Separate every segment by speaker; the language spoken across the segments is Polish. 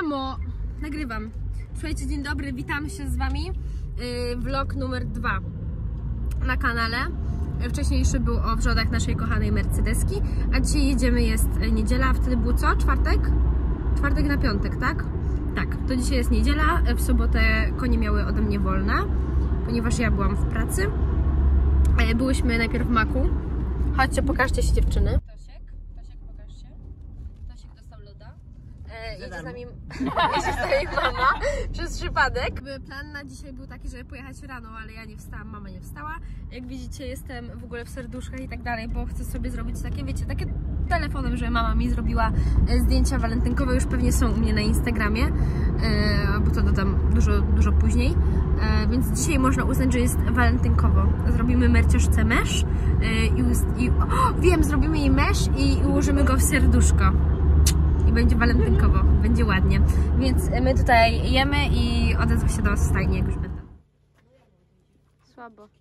Speaker 1: Mamo, nagrywam. Słuchajcie, dzień dobry, witam się z wami. Vlog numer 2 na kanale. Wcześniejszy był o wrzodach naszej kochanej Mercedeski, a dzisiaj jedziemy, jest niedziela, a wtedy było co? Czwartek? Czwartek na piątek, tak? Tak, to dzisiaj jest niedziela, w sobotę konie miały ode mnie wolne, ponieważ ja byłam w pracy. Byłyśmy najpierw w Maku. Chodźcie, pokażcie się dziewczyny. Tosiek, pokaż się. Tosiek dostał loda. Jedzie z nami mama przez przypadek. Plan na dzisiaj był taki, żeby pojechać rano, ale ja nie wstałam, mama nie wstała. Jak widzicie, jestem w ogóle w serduszkach i tak dalej, bo chcę sobie zrobić takie, wiecie, takie telefonem, że mama mi zrobiła zdjęcia walentynkowe, już pewnie są u mnie na Instagramie, bo to dodam dużo później. Więc dzisiaj można uznać, że jest walentynkowo. Zrobimy Mercioszce mesz wiem, zrobimy jej mesz i ułożymy go w serduszko. I będzie walentynkowo, będzie ładnie. Więc my tutaj jemy i odezwę się do was w stajni, jak już będę. Słabo.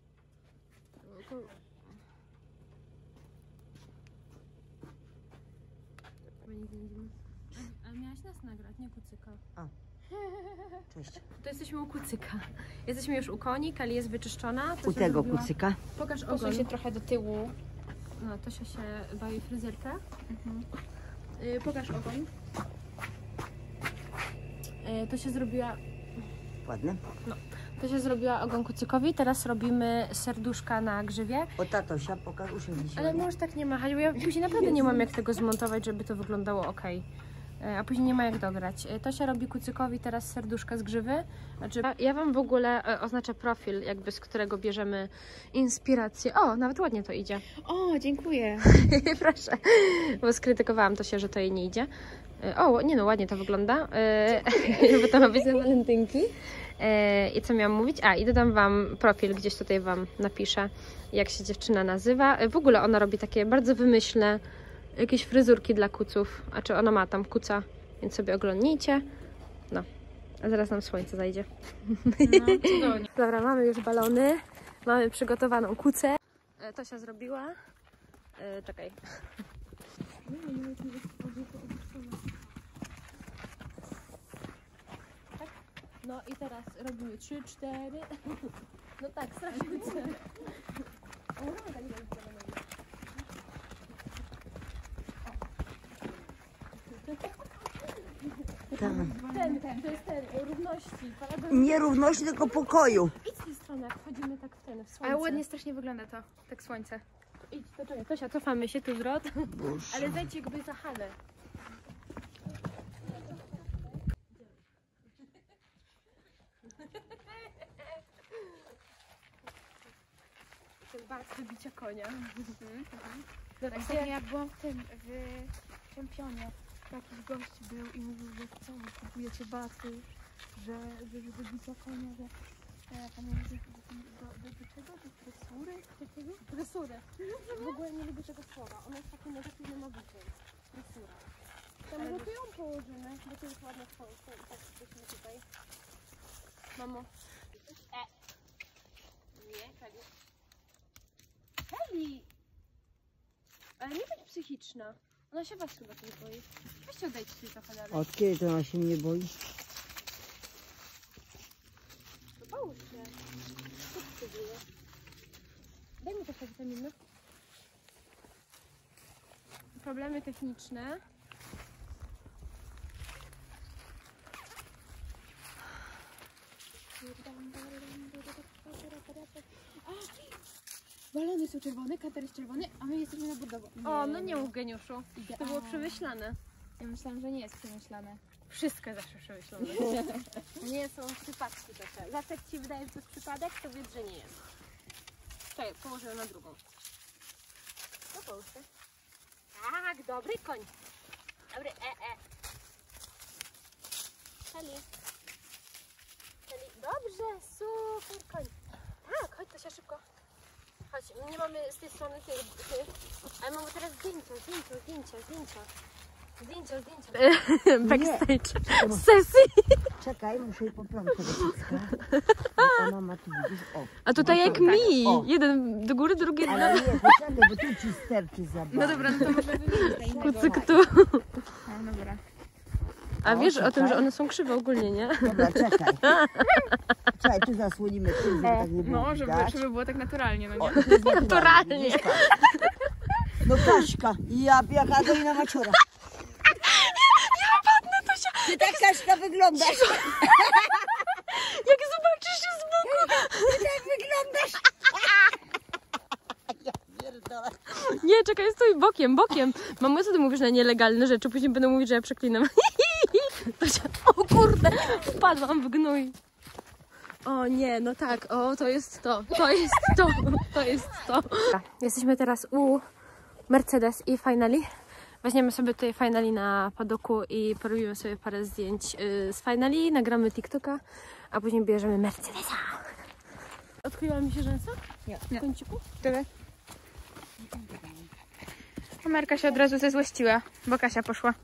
Speaker 1: Ale miałaś nas nagrać, nie kucyka.
Speaker 2: A. Cześć.
Speaker 1: To jesteśmy u kucyka. Jesteśmy już u koni, Kali jest wyczyszczona.
Speaker 2: U tego kucyka.
Speaker 1: Pokaż ogon. Się trochę do tyłu. No, Tosia się bawi fryzjerkę. Pokaż ogon. To się zrobiła...
Speaker 2: Ładne.
Speaker 1: No. To się zrobiła ogon kucykowi, teraz robimy serduszka na grzywie.
Speaker 2: O tatosia, pokaż, usiądź się.
Speaker 1: Ale możesz tak nie machać, bo ja później naprawdę nie mam jak tego zmontować, żeby to wyglądało ok. A później nie ma jak dograć. Tosia robi kucykowi teraz serduszka z grzywy. Znaczy, ja wam w ogóle oznaczę profil, jakby z którego bierzemy inspirację. O, nawet ładnie to idzie.
Speaker 3: O, dziękuję.
Speaker 1: Proszę, bo skrytykowałam Tosię, że to jej nie idzie. O, nie no, ładnie to wygląda. Bo to ma być na walentynki. I co miałam mówić? A, i dodam wam profil, gdzieś tutaj wam napiszę, jak się dziewczyna nazywa. W ogóle ona robi takie bardzo wymyślne jakieś fryzurki dla kuców. A czy ona ma tam kuca, więc sobie oglądnijcie. No, a zaraz nam słońce zajdzie. No, dobra, mamy już balony. Mamy przygotowaną kucę. Tosia zrobiła. Czekaj. Tak? No i teraz robimy 3, 4. No tak, strasznie. To jest ten, równości.
Speaker 2: Nierówności, tylko pokoju.
Speaker 1: Idź z tej strony, jak wchodzimy tak w ten, w słońce.
Speaker 3: Ale ładnie strasznie wygląda to, tak słońce.
Speaker 1: Idź, to czekaj, Tosia, cofamy się tu zwrot. Ale zejdź jakby za halę. Ten bardzo do bicia konia.
Speaker 3: Tak samo jak byłam w tym, w Czempionie. Jakiś gość był i mówił, że co, kupujecie baty, że do bicia konia, że... Pamiętam, do czego? Do tresury? Takiego?
Speaker 1: Tresurę. W ogóle nie lubię tego słowa. Ono jest takie negatywnym obliciem. Tresura. To może tu ją położymy, bo to jest ładne słońce i tak jesteśmy tutaj. Mamo. Nie, Kali. Kali! Ale nie bądź psychiczna. Ona się was chyba nie boi. Weźcie odejdźcie się trochę dalej.
Speaker 2: Od kiedy to ona się nie boi?
Speaker 1: To połóż się. Co tu się dzieje? Daj mi trochę witaminy. Problemy techniczne.
Speaker 3: Balony są czerwone, katar jest czerwony, a my jesteśmy na bordowo.
Speaker 1: O, no nie mów geniuszu. To było przemyślane.
Speaker 3: Ja myślałam, że nie jest przemyślane.
Speaker 1: Wszystko jest zawsze przemyślane. Nie są przypadki takie. Zawsze jak ci wydaje, że to jest przypadek, to wiedz, że nie jest. Czekaj, położę ją na drugą. No połóż się. Tak, dobry koń. Dobry, Kali. Dobrze, super koń. Tak, chodź Tosia, szybko. Chodź, nie mamy z tej strony tych. Ale mamy teraz zdjęcia. Backstage sesji.
Speaker 2: Czekaj, muszę jej poprawić tego cycka. Ona ma tu, widzisz, o.
Speaker 1: A tutaj jak
Speaker 2: tak,
Speaker 1: mi.
Speaker 2: o.
Speaker 1: Jeden do góry, drugi do...
Speaker 2: Ale nie, poczekaj, bo tu ci sterczy za bardzo.
Speaker 3: No dobra, no to może wymienić na innego.
Speaker 1: Kucyk tu.
Speaker 3: No dobra.
Speaker 1: A
Speaker 2: O,
Speaker 1: wiesz o tym,
Speaker 2: czekaj.
Speaker 1: że one są krzywe ogólnie, nie?
Speaker 2: Dobra, czekaj. Czekaj, tu zasłonimy tym, żeby tak nie było
Speaker 3: No,
Speaker 2: widać.
Speaker 3: żeby było tak naturalnie, no
Speaker 2: O,
Speaker 3: nie?
Speaker 2: tu jest
Speaker 1: Naturalnie.
Speaker 2: widzisz, patrz. No Kaśka, ja jaka do inna maciora. Ty tak Kaśka wyglądasz.
Speaker 1: Jak zobaczysz się z boku!
Speaker 2: Ty tak wyglądasz. Ja pierdolę.
Speaker 1: Nie, czekaj, stój bokiem, bokiem. Mamo, co ty mówisz na nielegalne rzeczy? Później będą mówić, że ja przeklinam. O kurde, wpadłam w gnój. O nie, no tak, o to jest to, to jest to, to jest to. Jesteśmy teraz u Mercedes i Finally. Weźmiemy sobie tutaj Finally na padoku i porobimy sobie parę zdjęć z Finally, nagramy TikToka, a później bierzemy Mercedesa. Odkryła mi się rzęsa?
Speaker 2: Nie.
Speaker 1: W kąciku?
Speaker 3: Tyle. Kamerka się od razu zezłościła, bo Kasia poszła.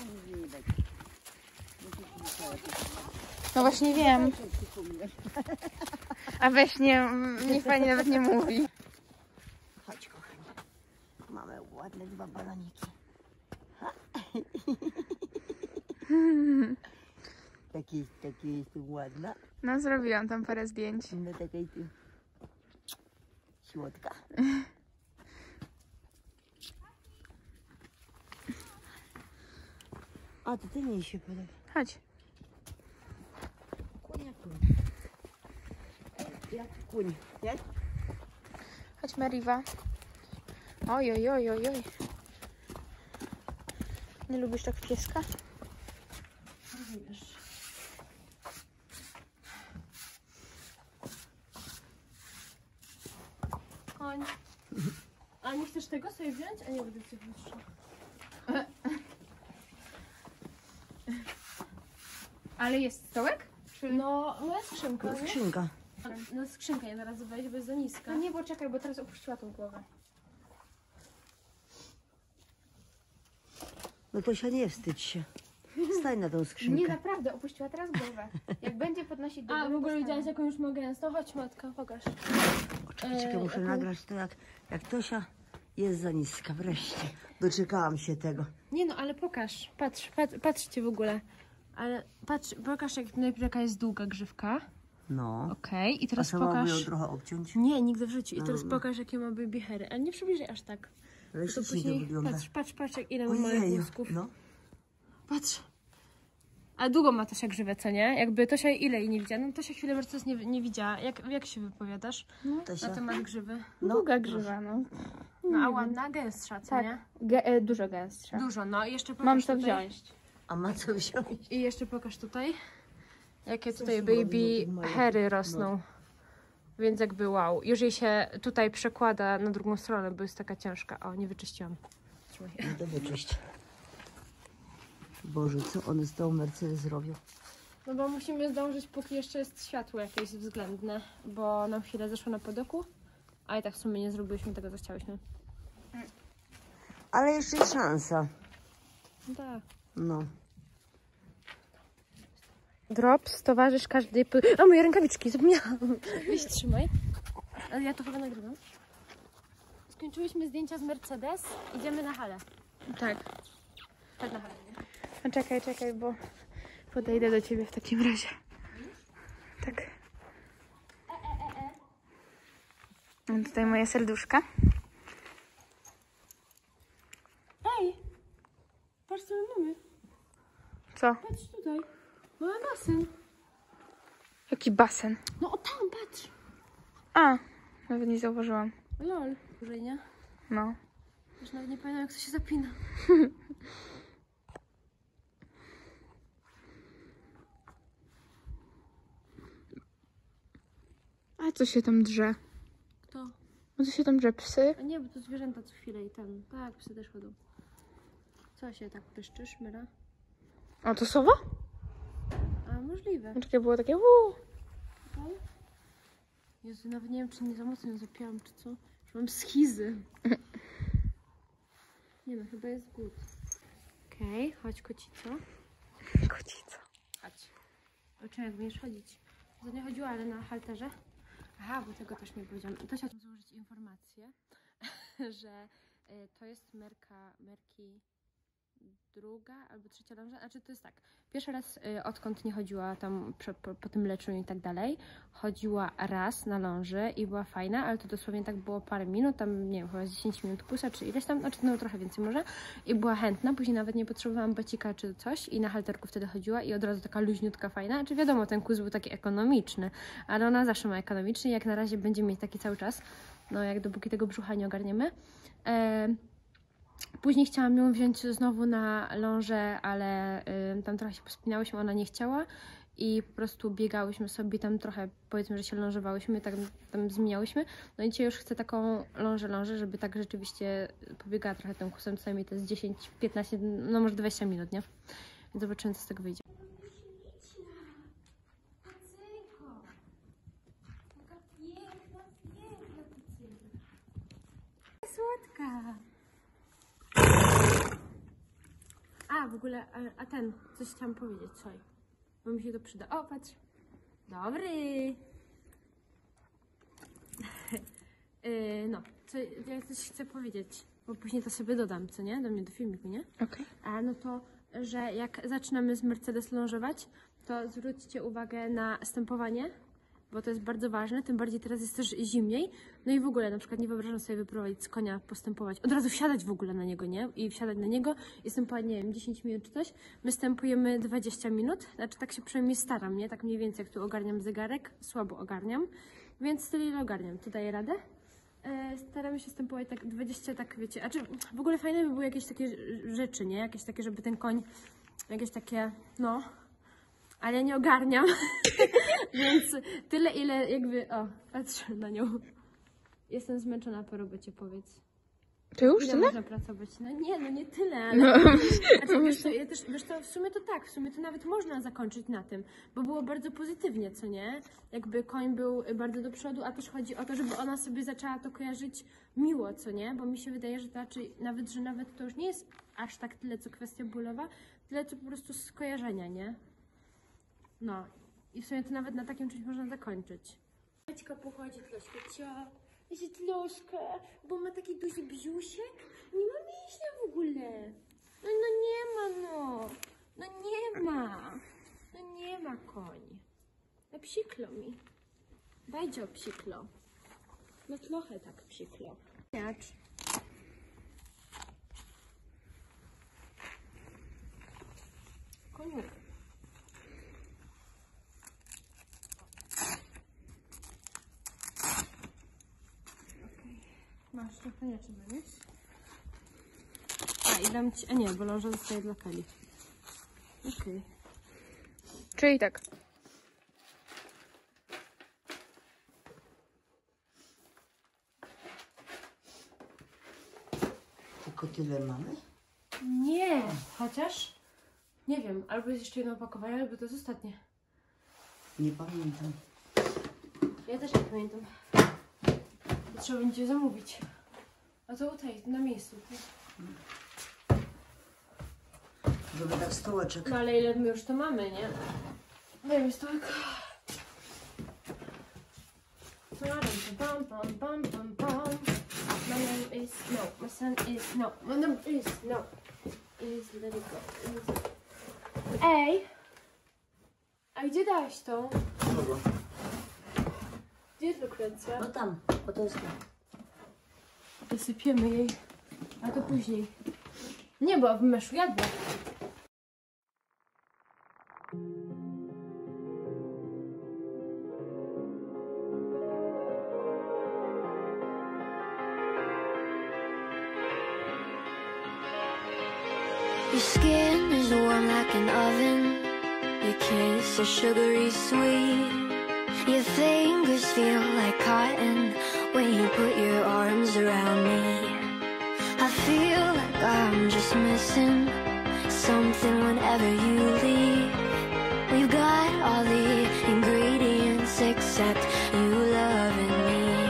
Speaker 3: No właśnie wiem. A weź niech pani nawet nie mówi.
Speaker 2: Chodź kochanie. Mamy ładne 2 balaniki. Taki jestem ładna.
Speaker 3: No zrobiłam tam parę zdjęć.
Speaker 2: No taka i ty. Słodka. A to ty nie się podoba.
Speaker 3: Chodź.
Speaker 2: Kuń jak kuń. Jak kuń, nie?
Speaker 3: Chodź Mariwa. Oj, oj, oj, oj, oj. Nie lubisz tak pieska?
Speaker 1: Koń. A nie chcesz tego sobie wziąć? A nie będę cię wyższa.
Speaker 3: Ale jest stołek? Czy...
Speaker 1: No, moja skrzynka, nie?
Speaker 2: Skrzynka.
Speaker 1: No skrzynkę nie teraz weź, bo jest za niska.
Speaker 3: No nie, bo czekaj, bo teraz opuściła tą głowę.
Speaker 2: No to się nie wstydź się. Stań na tą skrzynkę.
Speaker 3: Nie, naprawdę, opuściła teraz głowę. Jak będzie podnosić do
Speaker 1: A,
Speaker 3: góry,
Speaker 1: w ogóle
Speaker 3: to
Speaker 1: widziałaś
Speaker 3: stanę.
Speaker 1: jaką już mogę gęstą? Chodź matka, pokaż.
Speaker 2: Czekaj, muszę nagrać to jak Tosia jest za niska. Wreszcie. Doczekałam się tego.
Speaker 1: Nie no, ale pokaż. Patrzcie w ogóle. Ale pokaż jak najpierw jaka jest długa grzywka.
Speaker 2: No.
Speaker 1: Okej, i
Speaker 2: A
Speaker 1: teraz
Speaker 2: sama by ją
Speaker 1: pokaż...
Speaker 2: trochę obciąć.
Speaker 1: Nie, nigdy w życiu. I teraz
Speaker 2: No.
Speaker 1: pokaż jakie ma baby hairy. Ale nie przybliżaj aż tak.
Speaker 2: Ale
Speaker 1: To
Speaker 2: ślicznie to
Speaker 1: później
Speaker 2: wygląda.
Speaker 1: patrz jak ile ma małych
Speaker 2: Ojeju.
Speaker 1: włosków.
Speaker 2: No.
Speaker 1: Patrz. A długo ma Tosia grzywę, co nie? Jakby Tosia ile jej nie widziała? No Tosia chwilę Mercedes nie widziała. Jak się wypowiadasz
Speaker 2: Tosia.
Speaker 1: na temat grzywy?
Speaker 3: Długa grzywa, no.
Speaker 1: No a ładna, gęstsza, co
Speaker 3: Tak,
Speaker 1: nie?
Speaker 3: dużo gęstsza.
Speaker 1: Dużo, no i jeszcze pokaż
Speaker 3: Mam to
Speaker 1: tutaj.
Speaker 3: wziąć.
Speaker 2: A ma co wziąć?
Speaker 1: I jeszcze pokaż tutaj. Jakie
Speaker 2: Co
Speaker 1: tutaj
Speaker 2: się
Speaker 1: baby
Speaker 2: robi na tym
Speaker 1: hairy rosną.
Speaker 2: No.
Speaker 1: Więc jakby wow. Już jej się tutaj przekłada na drugą stronę, bo jest taka ciężka. O, nie wyczyściłam. Trzymaj.
Speaker 2: No to wyczyść. Boże, co one z tą Mercedes robią?
Speaker 1: No bo musimy zdążyć, póki jeszcze jest światło jakieś względne, bo nam chwilę zeszło na podoku, a i tak w sumie nie zrobiliśmy tego, co chciałyśmy.
Speaker 2: Ale jeszcze jest szansa.
Speaker 1: No tak.
Speaker 2: No.
Speaker 1: Drops, towarzysz każdej... A, moje rękawiczki, zapomniałam. Weź, trzymaj. Ale ja to chyba nagrywam. Skończyłyśmy zdjęcia z Mercedes, idziemy na halę.
Speaker 3: Tak.
Speaker 1: Tak na halę.
Speaker 3: No czekaj, bo podejdę do ciebie w takim razie. Tak. Mam tutaj moje serduszka.
Speaker 1: Ej! Patrz co my mamy.
Speaker 3: Co?
Speaker 1: Patrz tutaj. Mamy basen.
Speaker 3: Jaki basen?
Speaker 1: No o tam, patrz.
Speaker 3: A, nawet nie zauważyłam.
Speaker 1: Lol. Dłużej, nie?
Speaker 3: No.
Speaker 1: Już nawet nie pamiętam jak to się zapina.
Speaker 3: A co się tam drze?
Speaker 1: Kto?
Speaker 3: A co się tam drze? Psy?
Speaker 1: A nie, bo to zwierzęta co chwilę i ten. Tak, psy też chodzą. Co się tak pyszczysz, Myra?
Speaker 3: O, to sowa?
Speaker 1: A możliwe.
Speaker 3: Czekaj, było takie
Speaker 1: Okay. Jezu, nawet nie wiem, czy nie za mocno ją zapiłam, czy co. Już mam schizy. Nie no, chyba jest good. Okej, chodź kocico.
Speaker 3: Kocica.
Speaker 1: Chodź. O czym jak będziesz chodzić? To nie chodziło, ale na halterze. Aha, bo tego też nie powiedziałam. I to chciałam złożyć informację, że to jest merki druga albo trzecia ląża, znaczy to jest tak, pierwszy raz odkąd nie chodziła tam po tym leczeniu i tak dalej, chodziła raz na ląży i była fajna, ale to dosłownie tak było parę minut, tam nie wiem, chyba 10 minut kusa, czy ileś tam, znaczy no trochę więcej może i była chętna, później nawet nie potrzebowałam bacika czy coś i na halterku wtedy chodziła i od razu taka luźniutka fajna, znaczy wiadomo, ten kurs był taki ekonomiczny, ale ona zawsze ma ekonomiczny, jak na razie będzie mieć taki cały czas, no jak dopóki tego brzucha nie ogarniemy. Później chciałam ją wziąć znowu na lążę, ale tam trochę się pospinałyśmy, ona nie chciała i po prostu biegałyśmy sobie tam trochę, powiedzmy, że się lążowałyśmy, tak tam zmieniałyśmy. No i dzisiaj już chcę taką lążę, żeby tak rzeczywiście pobiegała trochę tym kusem, co najmniej to jest 10, 15, no może 20 minut, nie? Więc zobaczymy, co z tego wyjdzie. Słodka! A, w ogóle, a ten, coś chciałam powiedzieć, słuchaj, bo mi się to przyda. O, patrz! Dobry! No, co, ja coś chcę powiedzieć, bo później to sobie dodam, co nie? Do mnie, do filmiku, nie?
Speaker 3: Okej.
Speaker 1: A no to, że jak zaczynamy z Mercedes lążować, to zwróćcie uwagę na stępowanie, bo to jest bardzo ważne, tym bardziej teraz jest też zimniej. No i w ogóle na przykład nie wyobrażam sobie wyprowadzić z konia, postępować, od razu wsiadać w ogóle na niego, nie? I wsiadać na niego i stępować, nie wiem, 10 minut czy coś. My stępujemy 20 minut, znaczy tak się przynajmniej staram, nie? Tak mniej więcej jak tu ogarniam zegarek, słabo ogarniam, więc tyle ile ogarniam. Tu daję radę. Staramy się stępować tak 20, tak wiecie, a czy w ogóle fajne by były jakieś takie rzeczy, nie? Jakieś takie, żeby ten koń, jakieś takie, no... Ale ja nie ogarniam, więc tyle ile jakby, o, patrzę na nią. Jestem zmęczona po robocie, powiedz.
Speaker 3: To już
Speaker 1: Ile
Speaker 3: tyle?
Speaker 1: można pracować? No nie tyle, ale...
Speaker 3: No.
Speaker 1: Znaczy, wiesz co, w sumie to tak, w sumie to nawet można zakończyć na tym, bo było bardzo pozytywnie, co nie? Jakby koń był bardzo do przodu, a też chodzi o to, żeby ona sobie zaczęła to kojarzyć miło, co nie? Bo mi się wydaje, że to raczej, że nawet to już nie jest aż tak tyle, co kwestia bólowa, tyle, co po prostu skojarzenia, nie? No, i w sumie to nawet na takim czymś można zakończyć. Maćka pochodzi troszkę, jest troszkę, bo ma taki duży brzuszek, nie ma mięśnia w ogóle. No nie ma, no nie ma, no nie ma koń. No psiklo mi. Bajdzio psiklo. No trochę tak psiklo. Jacz. Koniuk. Masz trochę nie trzeba mieć. A i dam ci. A nie, bo ląża zostaje dla Kali. Okej.
Speaker 3: Czyli tak.
Speaker 2: Tylko tyle mamy?
Speaker 1: Nie, chociaż nie wiem, albo jest jeszcze jedno opakowanie, albo to jest ostatnie.
Speaker 2: Nie pamiętam.
Speaker 1: Ja też nie pamiętam. To trzeba będzie zamówić. A to tutaj, na miejscu.
Speaker 2: Żeby tak stołeczek.
Speaker 1: No ale ile my już to mamy, nie? Daj mi stołek. Pam, pam, pam, pam, pam. My name is no. My son is no. My name is no. Is let it go. Ej! A gdzie dałaś tą?
Speaker 2: Kogo?
Speaker 1: Gdzie jest Lukrecja?
Speaker 2: No tam, o to jest tam.
Speaker 1: Dosypiemy jej. A to później. Nie, bo w meszu jadła.
Speaker 4: Your skin is warm like an oven. Your kiss is sugary sweet. Your fingers feel like cotton when you put your arms around me. I feel like I'm just missing something whenever you leave. We've got all the ingredients except you loving me.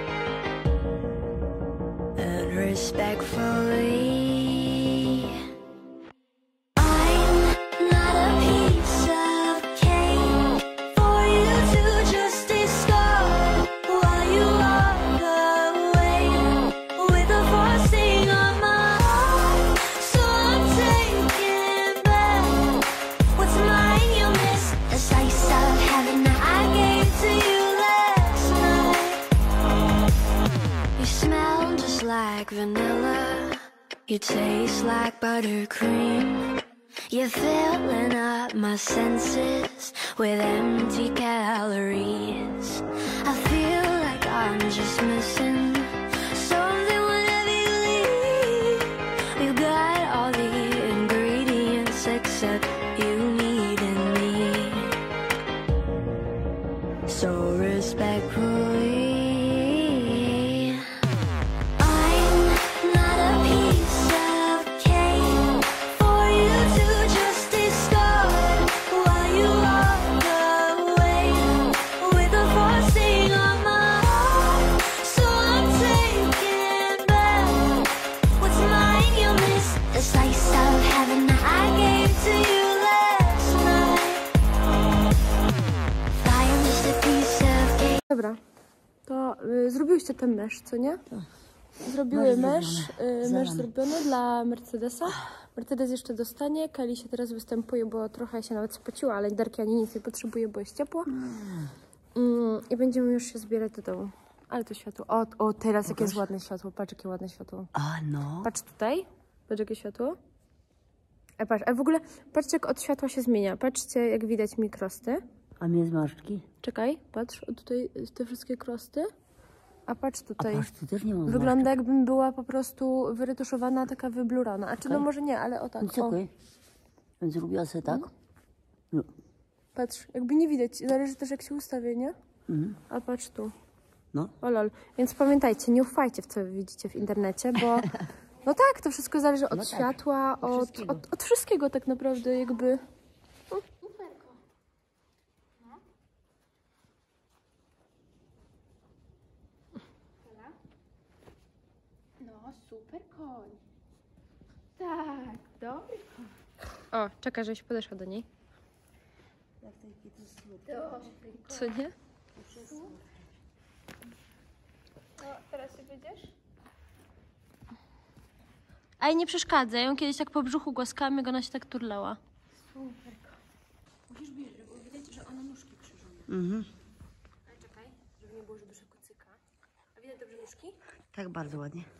Speaker 4: And respectfully, so I'm like vanilla. You taste like buttercream. You're filling up my senses with empty calories. I feel like I'm just missing something whenever you leave. You got all the ingredients except you needing me. So respectfully, I'm not a piece of cake for you to just discard while you walk away with the frosting on my heart. So I'm taking back what's mine. You missed the slice of heaven that I gave to you last night. I am just a piece of cake.
Speaker 1: Dobra, to zrobiłyście ten mesz, co nie? Zrobiły mesz zrobiony dla Mercedesa. Mercedes jeszcze dostanie, Kelly się teraz występuje, bo trochę się nawet spociła, ale derki ani nic nie potrzebuje, bo jest ciepło. I będziemy już się zbierać do domu. Ale to światło, o teraz jakie jest ładne światło, patrz jakie ładne światło.
Speaker 2: A no.
Speaker 1: Patrz tutaj, patrz jakie światło. Patrz, a w ogóle patrzcie jak od światła się zmienia, patrzcie jak widać mi krosty.
Speaker 2: A mnie zmarszczki?
Speaker 1: Czekaj, patrz, o tutaj te wszystkie krosty. A patrz
Speaker 2: A
Speaker 1: tutaj.
Speaker 2: patrz, tu też nie mam
Speaker 1: Wygląda jakbym była po prostu wyretuszowana, taka wyblurana. A czy no może nie, ale o tak. O.
Speaker 2: Czekaj. Więc zrobiła sobie tak? No.
Speaker 1: Patrz, jakby nie widać. Zależy też jak się ustawię, nie? A patrz tu.
Speaker 2: No.
Speaker 1: O lol. Więc pamiętajcie, nie ufajcie w co wy widzicie w internecie, bo no tak, to wszystko zależy od światła, od wszystkiego tak naprawdę jakby.
Speaker 3: No, super koń. Tak, dobry koń.
Speaker 1: O, czekaj, żebyś podeszła do niej.
Speaker 3: Dobry koń.
Speaker 1: Co nie?
Speaker 3: No, teraz się wyjdziesz?
Speaker 1: Ej, nie przeszkadzaj. Ją kiedyś tak po brzuchu głaskałam, jak ona się tak turlała.
Speaker 3: Super koń.
Speaker 1: Musisz wiedzieć, że ona nóżki krzyżuje. Ale czekaj, żeby nie było, żeby szybko cyka. A widać dobrze nóżki?
Speaker 2: Tak bardzo ładnie.